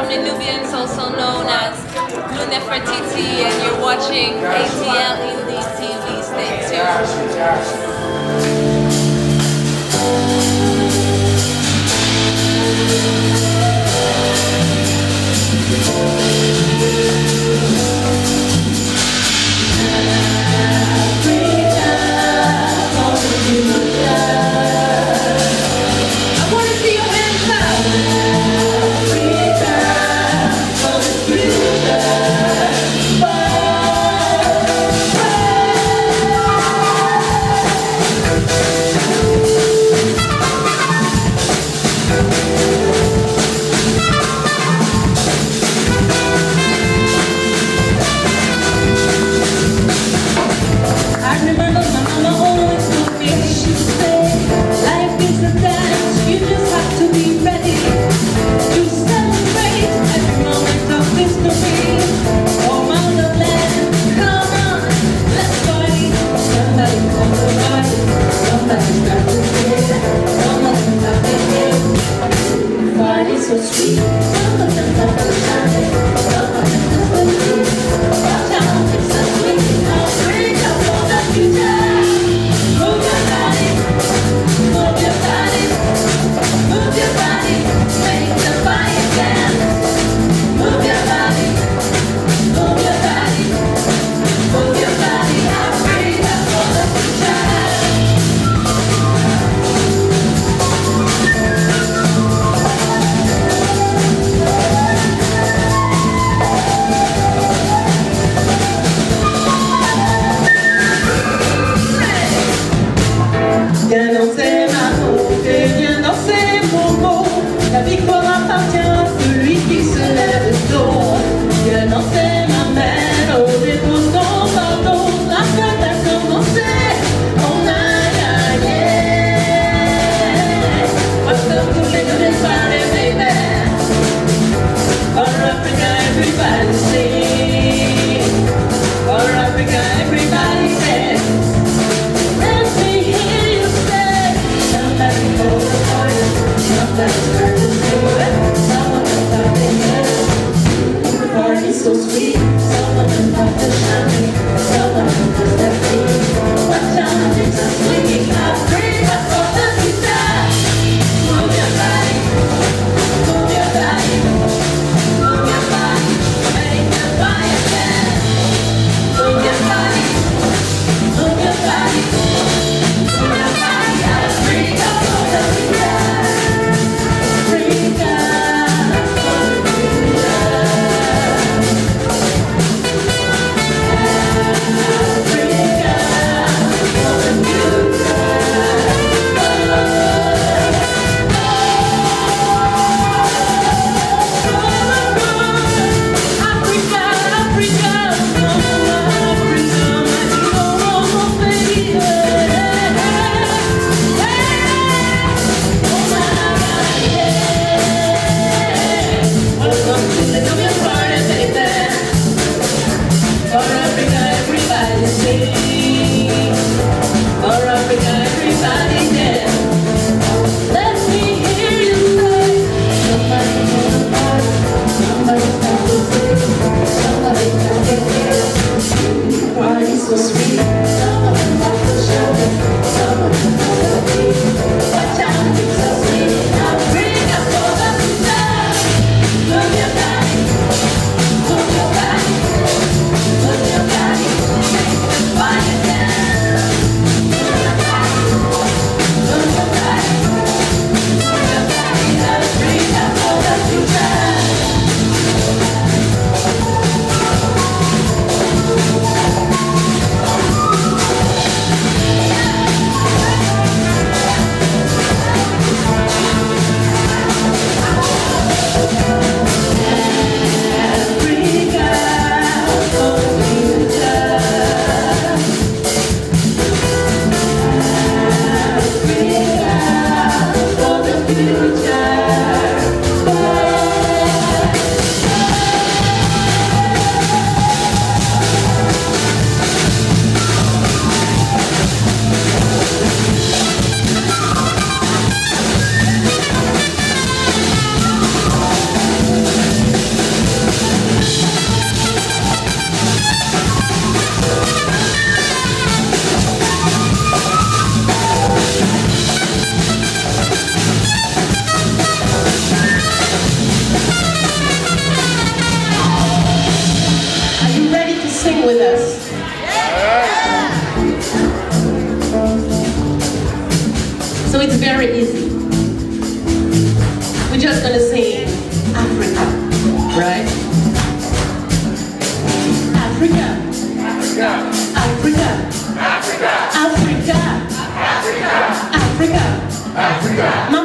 the Nubians, also known as Blue Nefertiti, and you're watching ATL Indy TV. Stay Viens danser ma montée, viens danser mon mot. La victoire appartient à celui qui se lève tôt. Viens danser ma mère, au dépôt ton pardon. La fête a commencé, on a gagné. Welcome to the good party, baby. For Africa, everybody sing. For Africa, everybody dance. So sweet, some of them love the shining, some of them just that feeling. Watch out, it's a swinging Africa for the future. Move your body, move your body, move your body, make the fire dance. Move your body, move your body, move your body, Africa for the future. Africa. So sweet, some of them love the show, some of them love the beat. Watch out, it's so sweet, Africa for the future. Move your body, move your body, move your body, make the fire dance. Move your body, move your body, move your body, Africa for the future. Oh, Nubians. So it's very easy. We're just gonna sing Africa, right? Africa. Africa. Africa. Africa. Africa. Africa. Africa.